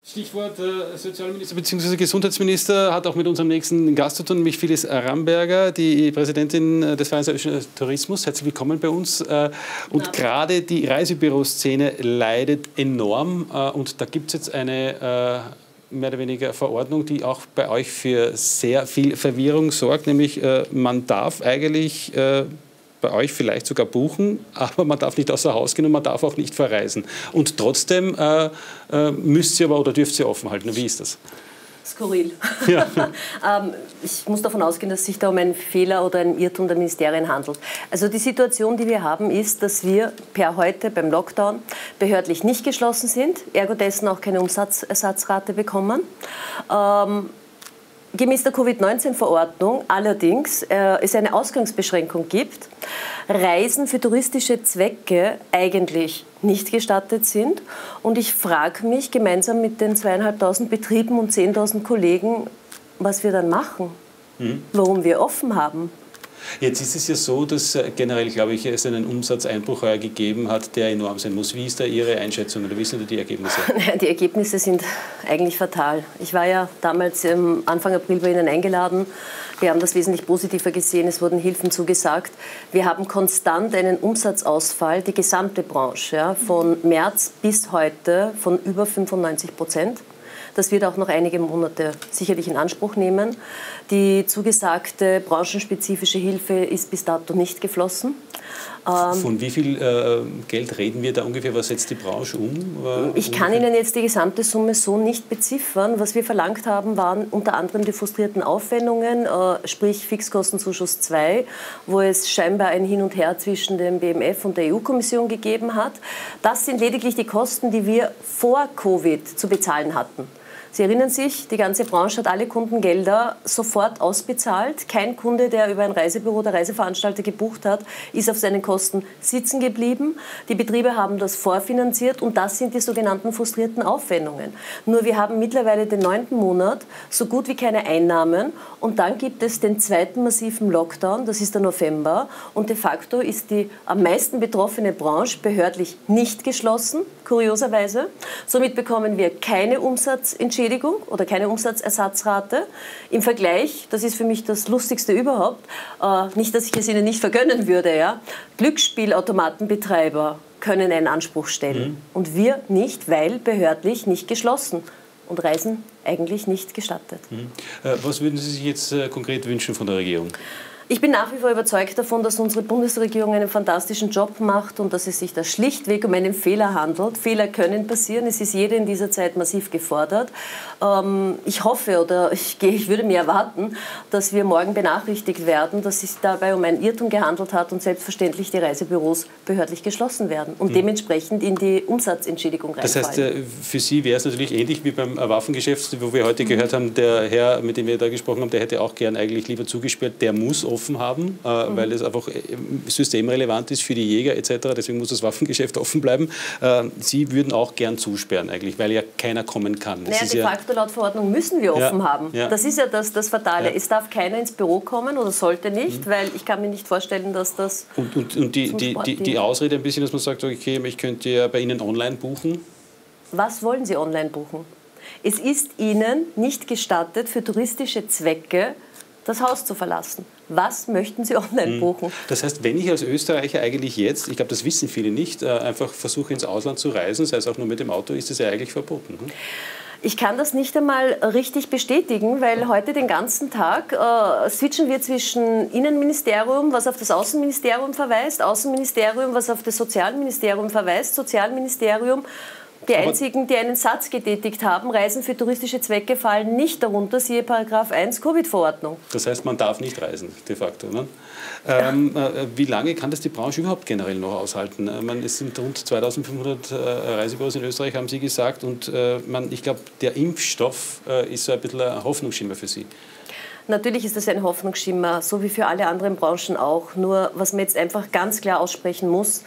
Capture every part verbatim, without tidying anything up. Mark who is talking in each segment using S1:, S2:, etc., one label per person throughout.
S1: Stichwort äh, Sozialminister bzw. Gesundheitsminister hat auch mit unserem nächsten Gast zu tun, nämlich Phyllis Ramberger, die Präsidentin des Vereins Österreichischen Tourismus. Herzlich willkommen bei uns. Äh, und gerade die Reisebüroszene leidet enorm. Äh, und da gibt es jetzt eine äh, mehr oder weniger Verordnung, die auch bei euch für sehr viel Verwirrung sorgt. Nämlich äh, man darf eigentlich äh, bei euch vielleicht sogar buchen, aber man darf nicht außer Haus gehen und man darf auch nicht verreisen. Und trotzdem äh, äh, müsst ihr aber oder dürft ihr offen halten. Wie ist das?
S2: Skurril.
S1: Ja.
S2: ähm, ich muss davon ausgehen, dass sich da um einen Fehler oder einen Irrtum der Ministerien handelt. Also die Situation, die wir haben, ist, dass wir per heute beim Lockdown behördlich nicht geschlossen sind, ergo dessen auch keine Umsatzersatzrate bekommen. Ähm, Gemäß der Covid neunzehn Verordnung allerdings äh, es eine Ausgangsbeschränkung gibt, Reisen für touristische Zwecke eigentlich nicht gestattet sind. Und ich frage mich gemeinsam mit den zweieinhalbtausend Betrieben und zehntausend Kollegen, was wir dann machen, mhm. warum wir offen haben.
S1: Jetzt ist es ja so, dass generell, glaube ich, es einen Umsatzeinbruch heuer gegeben hat, der enorm sein muss. Wie ist da Ihre Einschätzung oder wie sind da die Ergebnisse?
S2: Die Ergebnisse sind eigentlich fatal. Ich war ja damals Anfang April bei Ihnen eingeladen. Wir haben das wesentlich positiver gesehen. Es wurden Hilfen zugesagt. Wir haben konstant einen Umsatzausfall, die gesamte Branche, ja, von März bis heute von über fünfundneunzig Prozent. Das wird auch noch einige Monate sicherlich in Anspruch nehmen. Die zugesagte branchenspezifische Hilfe ist bis dato nicht geflossen.
S1: Von wie viel äh, Geld reden wir da ungefähr? Was setzt die Branche um? Äh,
S2: ich kann Ihnen jetzt die gesamte Summe so nicht beziffern. Was wir verlangt haben, waren unter anderem die frustrierten Aufwendungen, äh, sprich Fixkostenzuschuss zwei, wo es scheinbar ein Hin und Her zwischen dem B M F und der E U-Kommission gegeben hat. Das sind lediglich die Kosten, die wir vor Covid zu bezahlen hatten. Sie erinnern sich, die ganze Branche hat alle Kundengelder sofort ausbezahlt. Kein Kunde, der über ein Reisebüro oder Reiseveranstalter gebucht hat, ist auf seinen Kosten sitzen geblieben. Die Betriebe haben das vorfinanziert und das sind die sogenannten frustrierten Aufwendungen. Nur wir haben mittlerweile den neunten Monat, so gut wie keine Einnahmen und dann gibt es den zweiten massiven Lockdown, das ist der November und de facto ist die am meisten betroffene Branche behördlich nicht geschlossen, kurioserweise. Somit bekommen wir keine Umsatzentschädigung oder keine Umsatzersatzrate. Im Vergleich, das ist für mich das Lustigste überhaupt, äh, nicht, dass ich es Ihnen nicht vergönnen würde, ja, Glücksspielautomatenbetreiber können einen Anspruch stellen mhm. und wir nicht, weil behördlich nicht geschlossen und Reisen eigentlich nicht gestattet.
S1: Mhm. Äh, was würden Sie sich jetzt äh, konkret wünschen von der Regierung?
S2: Ich bin nach wie vor überzeugt davon, dass unsere Bundesregierung einen fantastischen Job macht und dass es sich da schlichtweg um einen Fehler handelt. Fehler können passieren, es ist jeder in dieser Zeit massiv gefordert. Ähm, ich hoffe oder ich, ich würde mir erwarten, dass wir morgen benachrichtigt werden, dass es sich dabei um einen Irrtum gehandelt hat und selbstverständlich die Reisebüros behördlich geschlossen werden und mhm. dementsprechend in die Umsatzentschädigung reinfallen.
S1: Das heißt, für Sie wäre es natürlich ähnlich wie beim Waffengeschäft, wo wir heute mhm. gehört haben, der Herr, mit dem wir da gesprochen haben, der hätte auch gern eigentlich lieber zugesperrt, der muss offen haben, äh, mhm. weil es einfach systemrelevant ist für die Jäger et cetera. Deswegen muss das Waffengeschäft offen bleiben. Äh, Sie würden auch gern zusperren eigentlich, weil ja keiner kommen kann. Das
S2: naja,
S1: ist
S2: de
S1: ja
S2: facto laut Verordnung müssen wir offen
S1: ja,
S2: haben.
S1: Ja.
S2: Das ist ja das, das Fatale.
S1: Ja.
S2: Es darf keiner ins Büro kommen oder sollte nicht, mhm. weil ich kann mir nicht vorstellen, dass das
S1: Und, und, und die, die, die, die Ausrede ein bisschen, dass man sagt, okay, ich könnte ja bei Ihnen online buchen.
S2: Was wollen Sie online buchen? Es ist Ihnen nicht gestattet, für touristische Zwecke das Haus zu verlassen. Was möchten Sie online buchen?
S1: Das heißt, wenn ich als Österreicher eigentlich jetzt, ich glaube, das wissen viele nicht, einfach versuche ins Ausland zu reisen, sei es auch nur mit dem Auto, ist das ja eigentlich verboten. Hm?
S2: Ich kann das nicht einmal richtig bestätigen, weil heute den ganzen Tag äh, switchen wir zwischen Innenministerium, was auf das Außenministerium verweist, Außenministerium, was auf das Sozialministerium verweist, Sozialministerium. Die einzigen, die einen Satz getätigt haben, Reisen für touristische Zwecke fallen nicht darunter, siehe Paragraph eins Covid-Verordnung.
S1: Das heißt, man darf nicht reisen, de facto. Ne? Ähm, äh, wie lange kann das die Branche überhaupt generell noch aushalten? Äh, man, es sind rund zweitausendfünfhundert äh, Reisebüros in Österreich, haben Sie gesagt. Und äh, man, ich glaube, der Impfstoff äh, ist so ein bisschen ein Hoffnungsschimmer für Sie.
S2: Natürlich ist das ein Hoffnungsschimmer, so wie für alle anderen Branchen auch. Nur was man jetzt einfach ganz klar aussprechen muss,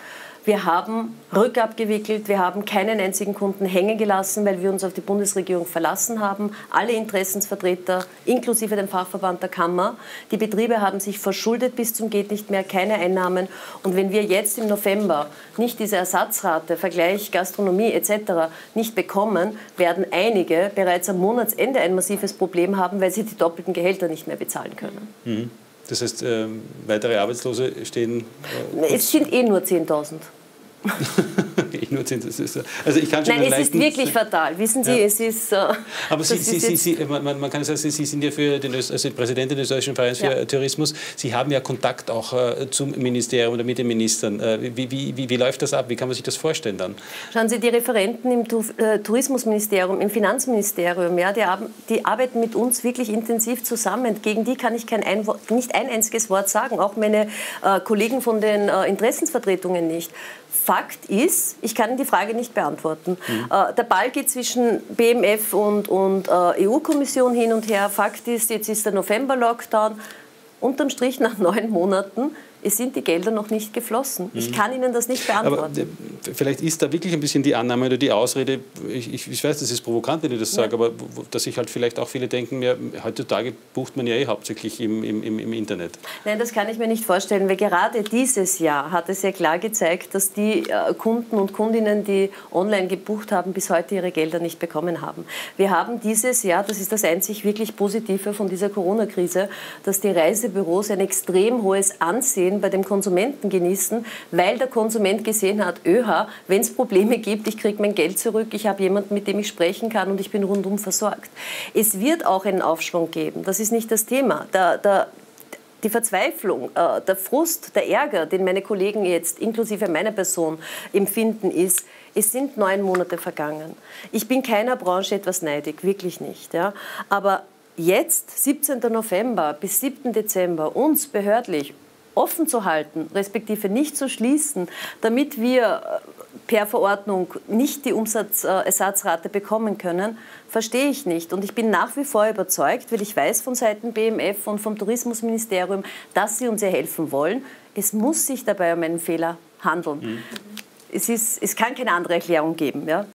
S2: Wir haben rückabgewickelt, wir haben keinen einzigen Kunden hängen gelassen, weil wir uns auf die Bundesregierung verlassen haben. Alle Interessensvertreter, inklusive dem Fachverband der Kammer. Die Betriebe haben sich verschuldet bis zum geht nicht mehr, keine Einnahmen. Und wenn wir jetzt im November nicht diese Ersatzrate, Vergleich Gastronomie et cetera nicht bekommen, werden einige bereits am Monatsende ein massives Problem haben, weil sie die doppelten Gehälter nicht mehr bezahlen können.
S1: Mhm. Das heißt, äh, weitere Arbeitslose stehen...
S2: Äh, es sind eh nur zehntausend.
S1: Also ich kann schon
S2: Nein, es ist wirklich fatal. Wissen Sie, ja. es ist... Äh,
S1: Aber Sie, Sie, Sie, Sie, man, man kann sagen, Sie sind ja für den, also Präsidentin des Österreichischen Vereins für ja. Tourismus. Sie haben ja Kontakt auch äh, zum Ministerium oder mit den Ministern. Äh, wie, wie, wie, wie läuft das ab? Wie kann man sich das vorstellen dann?
S2: Schauen Sie, die Referenten im tu äh, Tourismusministerium, im Finanzministerium, ja, die, die arbeiten mit uns wirklich intensiv zusammen. Gegen die kann ich kein ein, nicht ein einziges Wort sagen, auch meine äh, Kollegen von den äh, Interessensvertretungen nicht. Fakt ist, ich kann die Frage nicht beantworten. Mhm. Äh, der Ball geht zwischen B M F und, und äh, E U-Kommission hin und her. Fakt ist, jetzt ist der November-Lockdown. Unterm Strich nach neun Monaten, es sind die Gelder noch nicht geflossen. Ich kann Ihnen das nicht beantworten.
S1: Aber vielleicht ist da wirklich ein bisschen die Annahme oder die Ausrede, ich, ich, ich weiß, das ist provokant, wenn ich das sage, ja. aber dass sich halt vielleicht auch viele denken, ja, heutzutage bucht man ja eh hauptsächlich im, im, im Internet.
S2: Nein, das kann ich mir nicht vorstellen, weil gerade dieses Jahr hat es ja klar gezeigt, dass die äh, Kunden und Kundinnen, die online gebucht haben, bis heute ihre Gelder nicht bekommen haben. Wir haben dieses Jahr, das ist das einzig wirklich Positive von dieser Corona-Krise, dass die Reisebüros ein extrem hohes Ansehen bei dem Konsumenten genießen, weil der Konsument gesehen hat, öha, wenn es Probleme gibt, ich kriege mein Geld zurück, ich habe jemanden, mit dem ich sprechen kann und ich bin rundum versorgt. Es wird auch einen Aufschwung geben, das ist nicht das Thema. Der, der, die Verzweiflung, äh, der Frust, der Ärger, den meine Kollegen jetzt, inklusive meiner Person, empfinden, ist, es sind neun Monate vergangen. Ich bin keiner Branche etwas neidig, wirklich nicht. Ja? Aber jetzt, siebzehnten November bis siebten Dezember, uns behördlich offen zu halten, respektive nicht zu schließen, damit wir per Verordnung nicht die Umsatzersatzrate bekommen können, verstehe ich nicht. Und ich bin nach wie vor überzeugt, weil ich weiß von Seiten B M F und vom Tourismusministerium, dass sie uns ja helfen wollen. Es muss sich dabei um einen Fehler handeln. Mhm. Es, ist, es kann keine andere Erklärung geben. Ja?